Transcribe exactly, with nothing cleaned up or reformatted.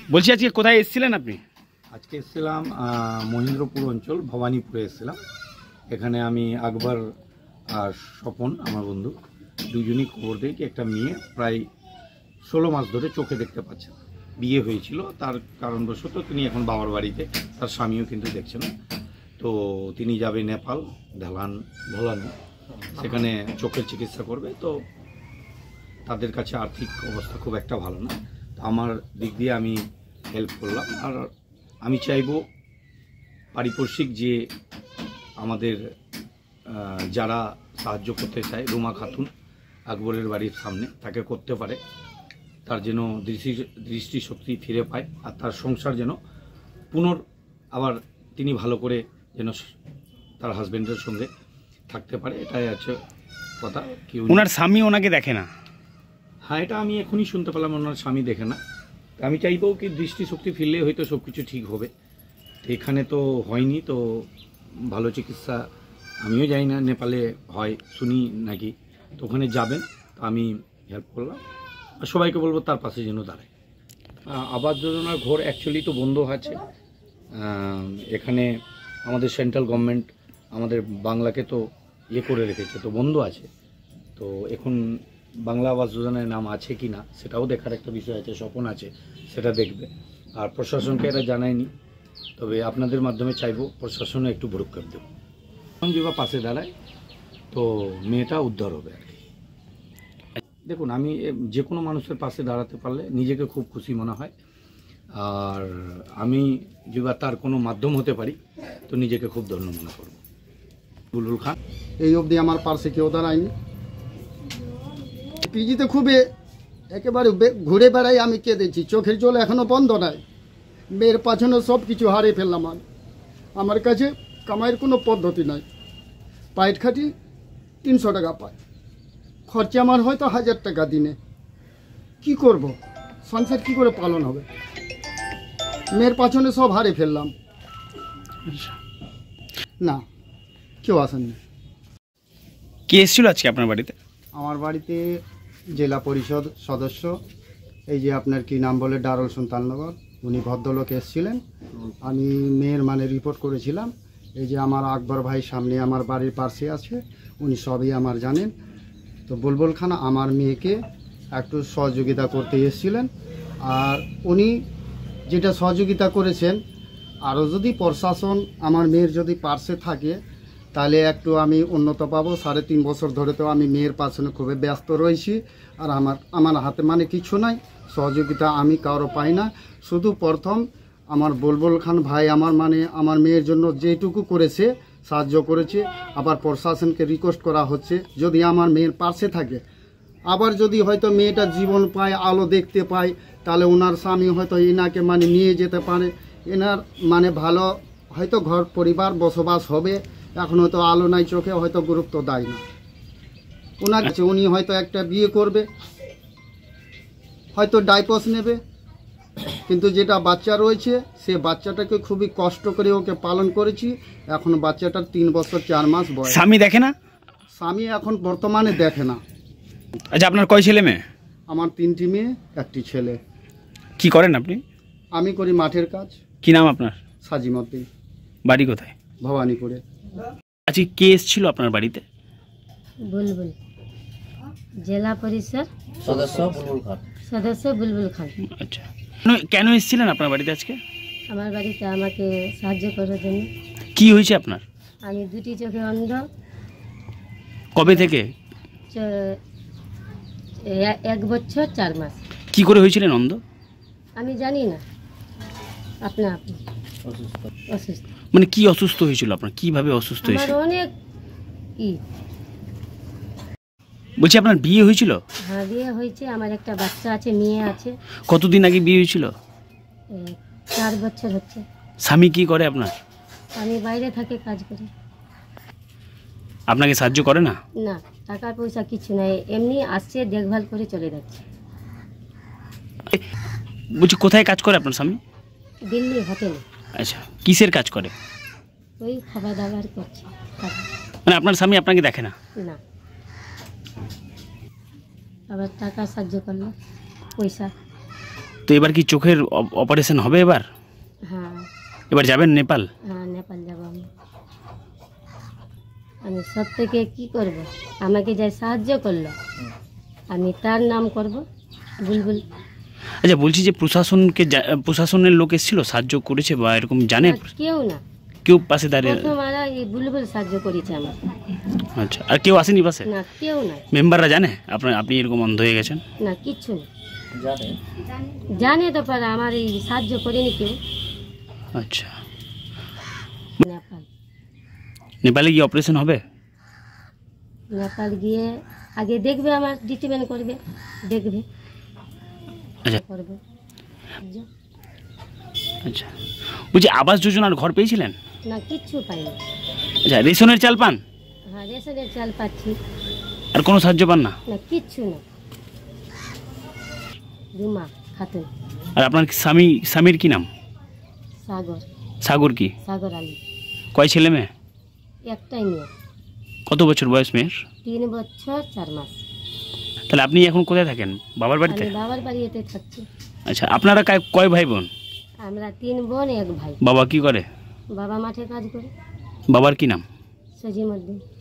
বলছি আজকে কোথায় এসেছিলেন আপনি? আজকে এসেছিলাম মহেন্দ্রপুর অঞ্চল ভবানীপুরে এসেছিলাম। এখানে আমি আকবর আর স্বপন আমার বন্ধু দুজনই খবর দিই যে একটা মেয়ে প্রায় ষোলো মাস ধরে চোখে দেখতে পাচ্ছে না, বিয়ে হয়েছিল, তার কারণবশত তিনি এখন বাবার বাড়িতে, তার স্বামীও কিন্তু দেখছে না। তো তিনি যাবে নেপাল ঢালান ভোলানো, সেখানে চোখের চিকিৎসা করবে। তো তাদের কাছে আর্থিক অবস্থা খুব একটা ভালো না, তো আমার দিক দিয়ে আমি হেল্প করলাম। আর আমি চাইব পারিপার্শ্বিক যে আমাদের যারা সাহায্য করতে চায়, রুমা খাতুন আকবরের বাড়ির সামনে, তাকে করতে পারে, তার যেন দৃষ্টি দৃষ্টিশক্তি ফিরে পায়, আর তার সংসার যেন পুনর আবার তিনি ভালো করে যেন তার হাজব্যান্ডের সঙ্গে থাকতে পারে, এটাই আছে কথা। কি ওনার স্বামী ওনাকে দেখে না? হ্যাঁ, এটা আমি এখনই শুনতে পেলাম, ওনার স্বামী দেখে না। আমি চাইবো কি দৃষ্টিশক্তি ফিরলে হয়তো সব কিছু ঠিক হবে। এখানে তো হয়নি, তো ভালো চিকিৎসা আমিও জানি না, নেপালে হয় শুনি নাকি, তো ওখানে যাবেন, তো আমি হেল্প করলাম। আর সবাইকে বলবো তার পাশে যেন দাঁড়ায়। আবাস যোজনার ঘর অ্যাকচুয়ালি তো বন্ধ আছে, এখানে আমাদের সেন্ট্রাল গভর্নমেন্ট আমাদের বাংলাকে তো ইয়ে করে রেখেছে, তো বন্ধ আছে। তো এখন বাংলা আবাস যোজনায় নাম আছে কি না সেটাও দেখার একটা বিষয় আছে, স্বপন আছে, সেটা দেখবে। আর প্রশাসনকে এটা জানায়নি, তবে আপনাদের মাধ্যমে চাইবো প্রশাসনে একটু ভরক্ষেপ দেব, যদি বা পাশে দাঁড়ায় তো মেয়েটা উদ্ধার হবে আর কি। দেখুন, আমি যে কোনো মানুষের পাশে দাঁড়াতে পারলে নিজেকে খুব খুশি মনে হয়, আর আমি যদি তার কোনো মাধ্যম হতে পারি তো নিজেকে খুব ধন্য মনে করব। বুলবুল খান। এই অবধি আমার পাশে কেউ দাঁড়ায়নি। পিজিতে খুবই একেবারে ঘুরে বেড়াই, আমি কেঁদেছি, চোখের জল এখনও বন্ধ নাই। মেয়ের পাছনে সব কিছু হারিয়ে ফেললাম। আর আমার কাছে কামাইয়ের কোনো পদ্ধতি নাই, পাইট খাটি তিনশো টাকা পায়, খরচা আমার হয়তো হাজার টাকা দিনে। কি করব, সংসার কি করে পালন হবে? মেয়ের পাছনে সব হারিয়ে ফেললাম। না, কেউ আসেননি। কে এসেছিল আজকে আপনার বাড়িতে? আমার বাড়িতে জেলা পরিষদ সদস্য, এই যে আপনার কি নাম বলে, ডারল সুলতাননগর, উনি ভদ্রলোক এসেছিলেন। আমি মেয়ের মানে রিপোর্ট করেছিলাম। এই যে আমার আকবর ভাই সামনে আমার বাড়ির পাশে আছে, উনি সবই আমার জানেন। তো বুলবুল খান আমার মেয়েকে একটু সহযোগিতা করতে এসেছিলেন, আর উনি যেটা সহযোগিতা করেছেন, আরও যদি প্রশাসন আমার মেয়ের যদি পার্শ্বে থাকে তাহলে একটু আমি উন্নত পাবো। সাড়ে তিন বছর ধরে তো আমি মেয়ের পাশে খুবই ব্যস্ত রয়েছি, আর আমার আমার হাতে মানে কিছু নাই, সহযোগিতা আমি কারো পাই না। শুধু প্রথম আমার বুলবুল খান ভাই আমার মানে আমার মেয়ের জন্য যেটুকু করেছে, সাহায্য করেছে। আবার প্রশাসনকে রিকোয়েস্ট করা হচ্ছে যদি আমার মেয়ের পাশে থাকে, আবার যদি হয়তো মেয়েটা জীবন পায়, আলো দেখতে পায়, তাহলে ওনার স্বামী হয়তো এনাকে মানে নিয়ে যেতে পারে, এনার মানে ভালো হয়তো ঘর পরিবার বসবাস হবে। এখন হয়তো আলো নাই চোখে, হয়তো গুরুত্ব দেয় না ওনার কাছে। উনি হয়তো একটা বিয়ে করবে, হয়তো ডাইভোর্স নেবে, কিন্তু যেটা বাচ্চা রয়েছে সে বাচ্চাটাকে খুবই কষ্ট করে ওকে পালন করেছি। এখন বাচ্চাটার তিন বছর চার মাস বয়স। স্বামী দেখে না? স্বামী এখন বর্তমানে দেখে না। আচ্ছা, আপনার কয় ছেলে মেয়ে? আমার তিনটি মেয়ে, একটি ছেলে। কি করেন আপনি? আমি করি মাঠের কাজ। কি নাম আপনার? সাজিমতি। বাড়ি কোথায়? ভবানীপুরে। আজকে কে এসেছিল আপনার বাড়িতে? বুলবুল, জেলা পরিষদ সদস্য বুলবুল খান। সদস্য বুলবুল খান। আচ্ছা, কেন এসেছিলেন আপনার বাড়িতে আজকে? আমার বাড়িতে আমাকে সাহায্য করার জন্য। কি হয়েছে আপনার? আমি দুটি চোখে অন্ধ। কবে থেকে? এক বছর চার মাস। কি করে হয়েছিলেন অন্ধ? আমি জানি না, আপনা আপনি অসুস্থ। মানে কি অসুস্থ হয়েছিল আপনার? কিভাবে অসুস্থ হয়েছিল? আমার অনেক ই বলছি, আপনার বিয়ে হয়েছিল? হ্যাঁ, বিয়ে হয়েছে, আমার একটা বাচ্চা আছে, মেয়ে আছে। কতদিন আগে বিয়ে হয়েছিল? চার বছর হচ্ছে। স্বামী কি করে আপনার? আমি বাইরে থাকে, কাজ করি। আপনাকে সাহায্য করে না? না, টাকা পয়সা কিছু নাই, এমনি আসছে, দেখভাল করে চলে যাচ্ছে। বলছি, কোথায় কাজ করে আপনার স্বামী? দিল্লি হোটেলে। আচ্ছা, কিসের কাজ করে? ওই খাবার দাবার করছে। মানে আপনার স্বামী আপনাকে দেখে না? না, আবার টাকা সাহায্য করলো, পয়সা। তো এবার কি চোখের অপ- অপারেশন হবে এবার? হ্যাঁ এবার যাবেন নেপাল? হ্যাঁ নেপাল যাব আমি। আমি সব থেকে কি করব, আমাকে যাই সাহায্য করলো আমি তার নাম করব বুলবুল। আচ্ছা, বলছি যে প্রশাসনকে জা- প্রশাসনের লোক এসেছিল, সাহায্য করেছে বা এরকম জানে? আর কেউ না, কেউ পাশে দাঁড়িয়ে? প্রথম আর এই বুলবুল সাহায্য করেছে আমার। আচ্ছা, আর কেউ আসেনি পাশে? না কেউ নাই, মেম্বাররা জানে আপনার আপনি এরকম অন্ধ হয়ে গেছেন? না কিচ্ছু না। জানে তো পারে আমার এই সাহায্য করেনি কেউ। আচ্ছা, নেপাল নেপালে কি অপারেশন হবে? নেপাল গিয়ে আগে দেখবে, আমার ট্রিটমেন্ট করবে, দেখবে আচ্ছা করবে। যা- আচ্ছা, বলছি আবাস যোজনার ঘর পেয়েছিলেন? না কিচ্ছু পাইনি। আচ্ছা, রেশনের চাল পান? হ্যাঁ রেশনের চাল পাচ্ছি, আর কোনো সাহায্য পান না? না কিচ্ছু না। রুমা খাতুন, আর আপনার স্বামী স্বামীর কি নাম? সাগর, সাগর কি? সাগর আলী। কয় ছেলে মেয়ে? একটাই মেয়ে, কত বছর বয়স মেয়ের? তিন বছর চার মাস। তাহলে আপনি এখন কোথায় থাকেন? বাবার বাড়িতে? আমি বাবার বাড়িতে থাকছি। আচ্ছা, আপনারা কায়- কয় ভাই বোন? আমরা তিন বোন এক ভাই। বাবা কি করে? বাবা মাঠে কাজ করে। বাবার কি নাম? সজিমুদ্দিন।